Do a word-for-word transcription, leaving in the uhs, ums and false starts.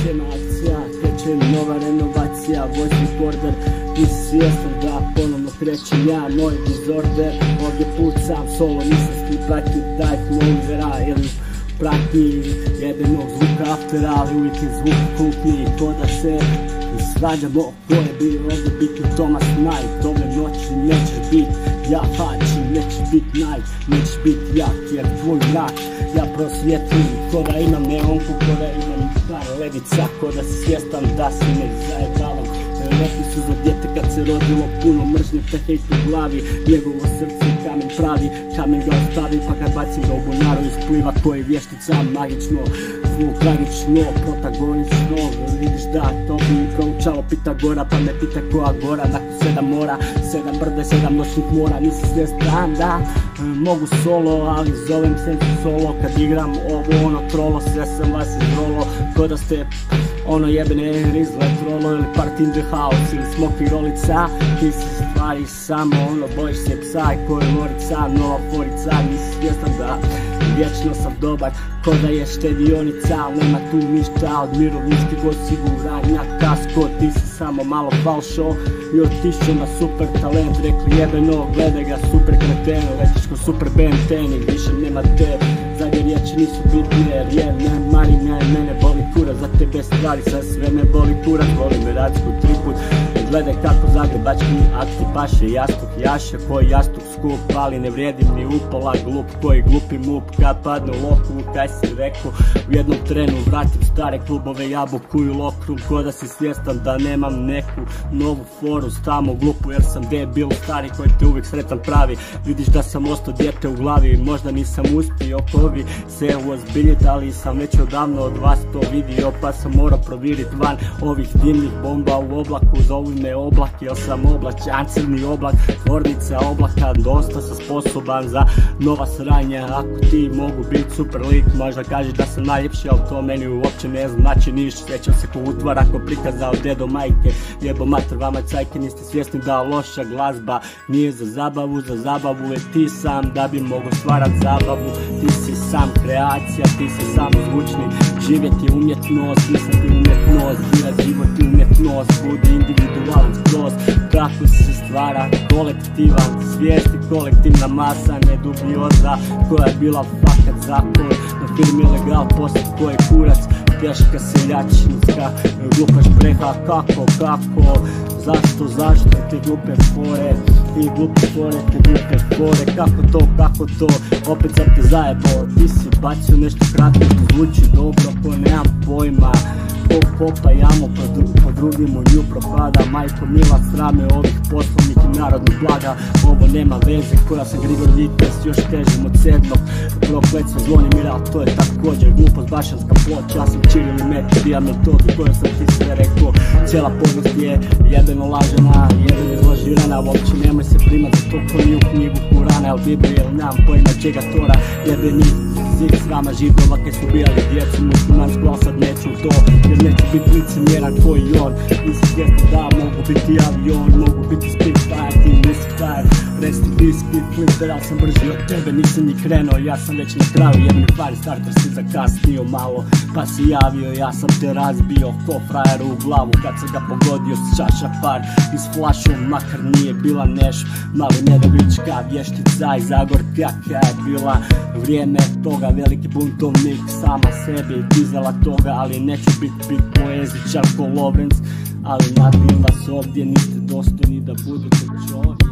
kreće akcija, kreće nova renovacija, vozni border. Ti si svjestan da ponovno krećem ja, moj dizorder. Ovdje pucam solo, nisam skripati, daj flowera ili prati jebenog zvuka aftera, ali uvijek je zvuk krupniji, to da se svađamo. Ko je bio ovdje bitno Thomas Knight, ove noći nećeš bit ja hači, nećeš bit Knight, nećeš bit jak, jer tvoj mrak ja prosvjetujem. Ko da imam neonku, ko da imam par levica, ko da si svjestan da si ne zajebavam. Rekli su za djete kad se rodilo puno mržnje, te hejt u glavi, njegovo srce kamen pravi, kamen ga ostavi pa kad bacim ga u bunaru ispliva koji vještica magično, zvuk tragično, protagonično. Vidiš da to bi proučalo Pitagora, pa me pita koja gora, nakon sedam mora, sedam brda i sedam noćnih mora. Nisi svjestan da mogu solo, ali zovem se solo kad igram ovo ono trolo, sve sam vas izrolo, ko da ste ono jebene rizle trolo ili part in the house ili smoky rolica. Ti si stvari samo ono, bojiš se psa i koji lorica, nova forica. Nisi svjestan da vječno sam dobar, ko da je štedionica, ali nema tu ništa od mirovinskih osiguranja. Kasko, ti si samo malo falšo i otišao na super talent. Rekli jebeno, gledaj ga super kreteno, letiš ko super Ben ten i više nema te zadnje riječi nisu bitne, jer ne mari me, mene boli kurac, za tebe stvari sa sve me boli kurac. Volim me radsku tri put, gledaj kako zagrebački akti paše, jastuk jaše, koji jastuk skup, ali ne vrijedim ni upola, glup koji glupi mup, kad padne u loku, kaj si rekao, u jednom trenu vratim stare klubove, jabukuju lokrum, ko da si svjestan da nemam neku novu foru, stamo glupu jer sam debil stari koji te uvijek sretan pravi. Vidiš da sam ostao djete u glavi, možda nisam uspio kovi se uozbiljit, ali sam već odavno od vas to vidio, pa sam morao provirit van ovih dimnih bomba u oblaku. Zovu me oblak, jer sam oblačan, crni oblak, tvornica oblaka, dosta sam sposoban za nova sranja. Ako ti mogu bit super lik, možda kažeš da sam najljepši, ali to meni uopće ne znači niš. Sjećam se ko utvara, ko prikazao dedo majke, jebo mater vama cajke, niste svjesni da loša glazba nije za zabavu, za zabavu je ti sam da bi mogo stvarat zabavu. Ti si sam kreacija, ti si sam zvučni, živjeti umjetnost, misliti umjetnost, birat život i umjetnost, budi individualan skroz. Kako se stvara kolektivan, svijesti kolektivna masa, ne dubioza koja je bila fakat zakon na firmi Legal, poslije koji je kurac, teška seljačinska, glupa špreha. Kako, kako, zašto, zašto te glupe fore, ti glupe fore, te glupe fore, kako to, kako to, opet sam te zajebao, ti si bacio nešto kratko, to zvuči dobro, ko nemam pojma, ko kopa jamu po drugim u nju propada. Majko mila, srame ovih poslovnih i narodnih blaga, ovo nema veze, koja sam Grigor Vites, još težim od sedmog prokletstva Zvonimira, ali to je također glupost, bašanska ploča. Ja sam čirili met, bija metodu koju sam ti sve rekao, cijela povijest je jebeno lažena, jebeno izlažirana, uopće nemoj se primat za to koji u knjigu Kurana, el Biblije, ili nemam pojma čega Tora, jebeni zik s vama židova kaj su bijali djecu muslimansku, ali sad neću to, jer neću biti licemjeran koji on. Nisi svjestan da mogu biti avion, mogu biti Spitfire, ti nisi frajer, resti ti Spitflipper, ali sam brži od tebe, nisam ni krenuo, ja sam već na kraju, jebeni pari starter si zakasnio malo, pa si javio, ja sam te razbio ko frajer u glavu kad sam ga pogodio s čaša par iz flašom, makar nije bila neš, mali nedovička vještica iz Zagorka koja je bila vrijeme toga, veliki buntovnik, sama sebi dizala toga, ali neću bit bit poezičar ko Lorenz, ali nabijem vas ovdje, niste dostojni da budete čovjek.